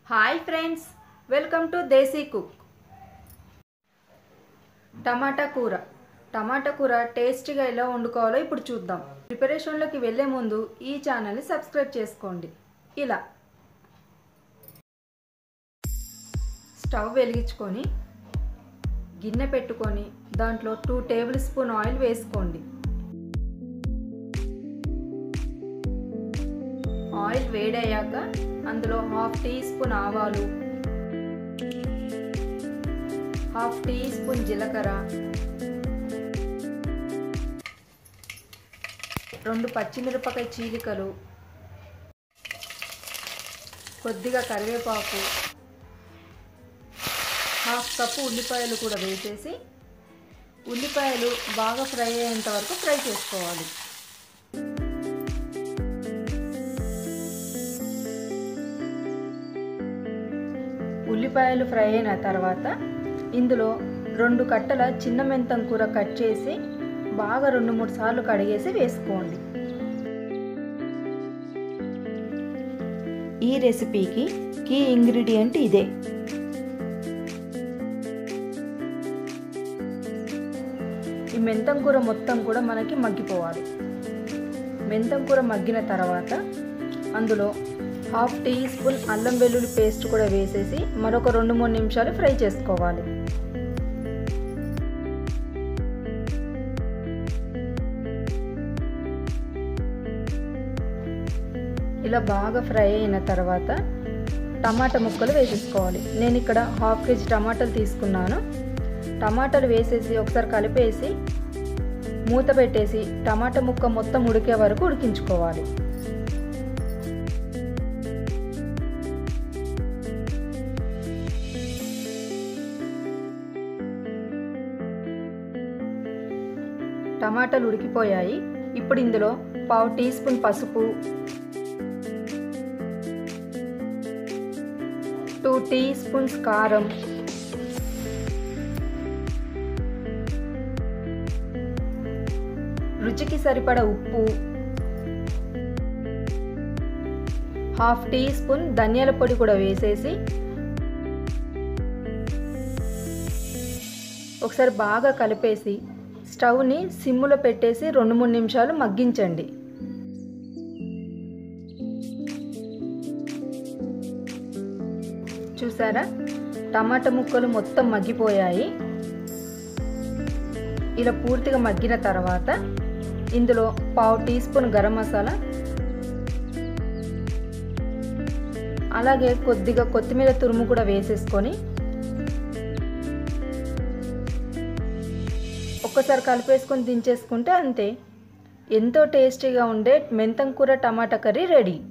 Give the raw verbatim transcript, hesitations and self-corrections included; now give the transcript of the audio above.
Hi friends, welcome to Desi cook. टमाटा కూర టమాటా కూర టేస్టీగా ఎలా వండుకోవాలో ఇప్పుడు చూద్దాం। ప్రిపరేషన్ లోకి వెళ్ళే ముందు ఈ ఛానల్ ని సబ్స్క్రైబ్ చేసుకోండి। ఇలా స్టవ్ వెలిగించుకొని గిన్నె పెట్టుకొని దాంట్లో టూ టేబుల్ స్పూన్ ఆయిల్ వేసుకోండి। ఆయిల్ వేడయ్యాక అందులో హాఫ్ టీ స్పూన్ ఆవాలు, హాఫ్ టీ స్పూన్ జీలకర్ర, రెండు పచ్చిమిరపకాయ చీలికలు, కొద్దిగా కరివేపాకు, హాఫ్ కప్పు ఉల్లిపాయలు కూడా వేసేసి ఉల్లిపాయలు బాగా ఫ్రై అయ్యేంత వరకు ఫ్రై చేసుకోవాలి। ఉల్లిపాయలు ఫ్రై అయిన తర్వాత ఇందులో రెండు కట్టల చిన్న మెంతం కూర కట్ చేసి బాగా రెండు మూడు సార్లు కడిగేసి వేసుకోండి। ఈ రెసిపీకి కీ ఇంగ్రీడియంట్ ఇదే। ఈ మెంతం కూర మొత్తం కూడా మనకి మగ్గిపోవాలి। మెంతం కూర మగ్గిన తర్వాత అందులో హాఫ్ టీ స్పూన్ అల్లం వెల్లుల్లి పేస్ట్ కూడా వేసేసి మరొక రెండు మూడు నిమిషాలు ఫ్రై చేసుకోవాలి। ఇలా బాగా ఫ్రై అయిన తర్వాత టమాటా ముక్కలు వేసేసుకోవాలి। నేను ఇక్కడ హాఫ్ కేజీ టమాటాలు తీసుకున్నాను। టమాటాలు వేసేసి ఒకసారి కలిపేసి మూత పెట్టేసి టమాటా ముక్క మొత్తం ఉడికే వరకు ఉడికించుకోవాలి। టమాటాలు ఉడికిపోయాయి। ఇప్పుడు ఇందులో పావు టీ స్పూన్ పసుపు, టూ టీ స్పూన్స్ కారం, రుచికి సరిపడా ఉప్పు, హాఫ్ టీ స్పూన్ ధనియాల పొడి కూడా వేసేసి ఒకసారి బాగా కలిపేసి స్టవ్ని సిమ్ములో పెట్టేసి రెండు మూడు నిమిషాలు మగ్గించండి। చూసారా, టమాటా ముక్కలు మొత్తం మగ్గిపోయాయి। ఇలా పూర్తిగా మగ్గిన తర్వాత ఇందులో పావు టీ స్పూన్ గరం మసాలా, అలాగే కొద్దిగా కొత్తిమీర తురుము కూడా వేసేసుకొని ఒక్కసారి కలిపేసుకొని దించేసుకుంటే అంతే, ఎంతో టేస్టీగా ఉండే మెంతం కూర టమాటా కర్రీ రెడీ।